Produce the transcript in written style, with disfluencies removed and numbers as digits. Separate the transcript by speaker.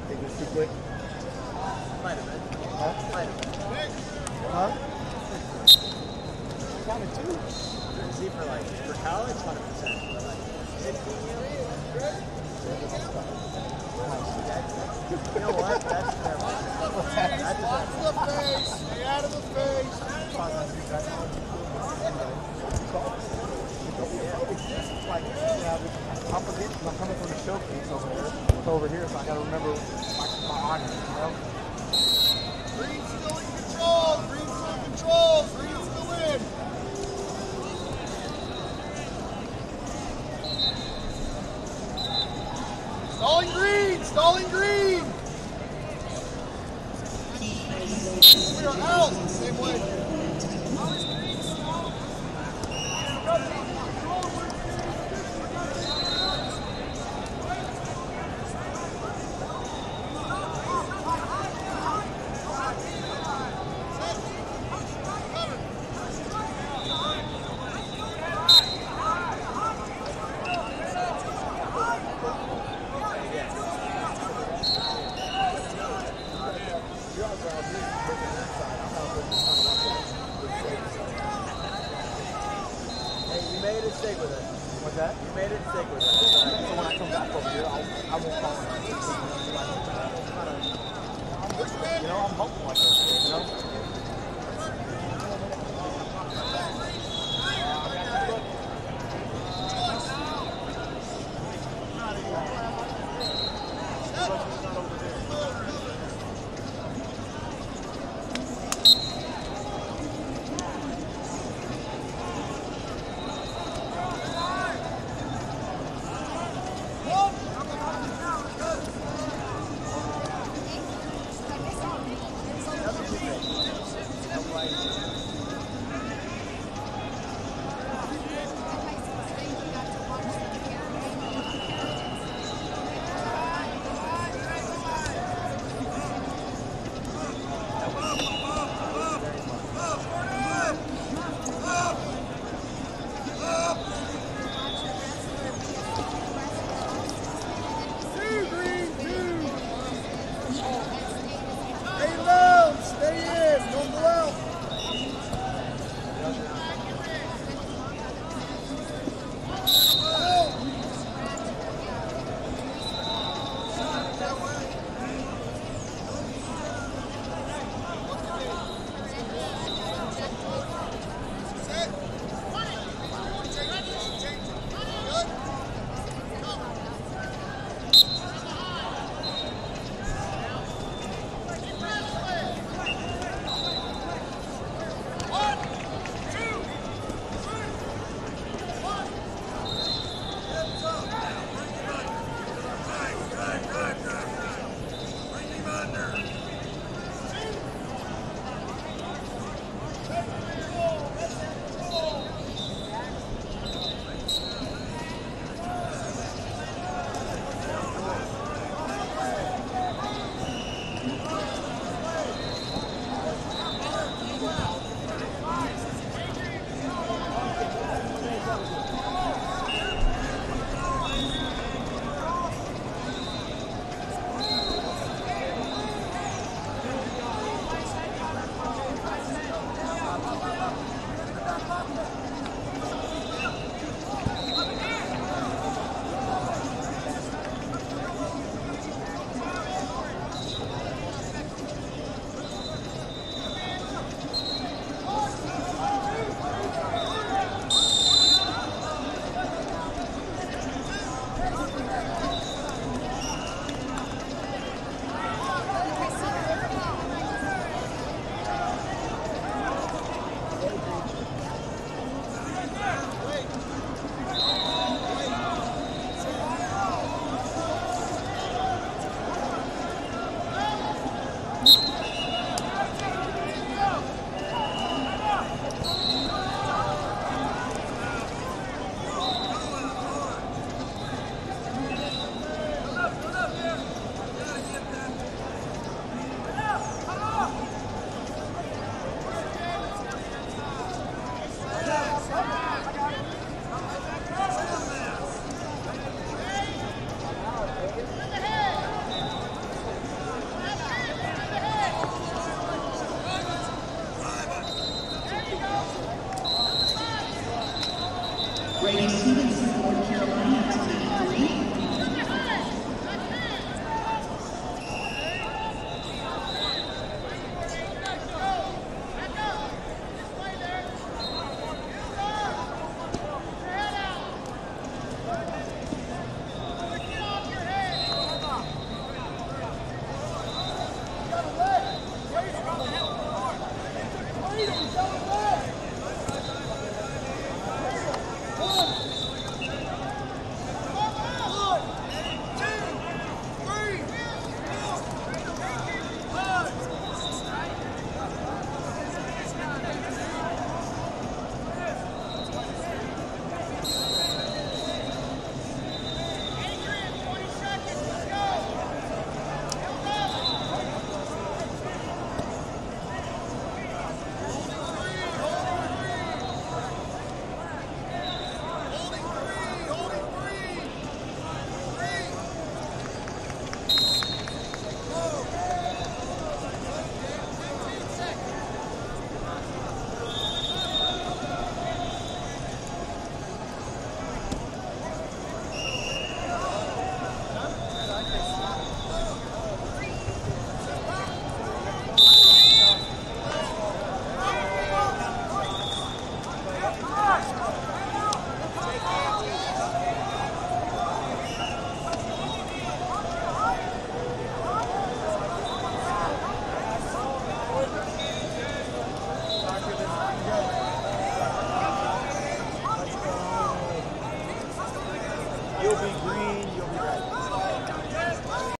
Speaker 1: Think it was too quick?
Speaker 2: Might have been.
Speaker 1: Huh?
Speaker 2: Might have been.
Speaker 1: Huh? Counted two.
Speaker 2: See, for college, 100%. But 15 years? You know what? That's terrible.
Speaker 3: Watch the face. Stay out of the face.
Speaker 1: I'm forgetting because I'm coming from the showcase over there. It's over here, so I gotta remember my audience, you know?
Speaker 3: Green's still in control. Green's still in control. Green's still in. Stalling green. Stalling green. We are out. Same way.
Speaker 2: You made it stick with it.
Speaker 1: What's that?
Speaker 2: You made it stick with it.
Speaker 1: So when I come back over here, I won't fall in. You know, I'm hoping like that, you know?